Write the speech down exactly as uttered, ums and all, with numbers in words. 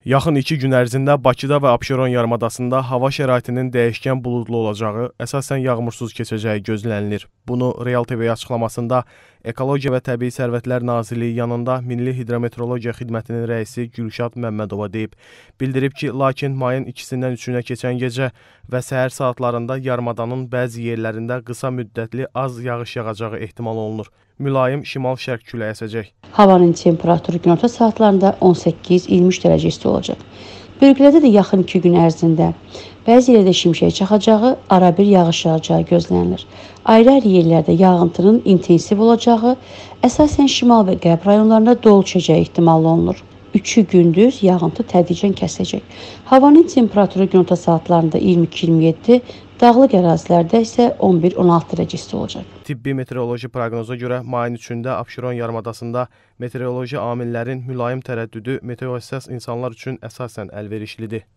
Yaxın iki gün ərzində Bakıda və Abşeron yarımadasında hava şəraitinin dəyişkən buludlu olacağı, əsasən yağmursuz keçəcəyi gözlənilir. Bunu Real T V açıqlamasında Ekologiya və Təbii Sərvətlər Nazirliyi yanında Milli Hidrometeorologiya Xidmətinin rəisi Gülşad Məmmədova deyib. Bildirib ki, lakin mayın ikisindən üçünə keçən gecə və səhər saatlarında yarımadanın bəzi yerlərində qısa müddətli az yağış yağacağı ehtimal olunur. Mülayim şimal-şərq küləyi əsəcək. Havanın temperaturu günorta saatlarında on səkkiz iyirmi üç dərəcə isti olacaq. Bölgələrdə də yaxın iki gün ərzində bəzi yerlərdə şimşək çaxacağı, arabir yağış yağacağı gözlənilir. Ayrı-ayrı yerlərdə yağıntının intensiv olacağı, əsasən şimal və qərb rayonlarında dolu düşəcəyi ehtimal olunur. Üçü gündüz yağıntı tədricən kəsəcək. Havanın temperaturu günorta saatlarında iyirmi iki iyirmi yeddi, dağlıq ərazilərdə isə on bir on altı dərəcə isti olacaq. Tibbi meteoroloji proqnoza görə mayın üçündə Abşeron yarımadasında meteoroloji amillərin mülayim tərəddüdü meteohəssas insanlar üçün əsasən əlverişlidir.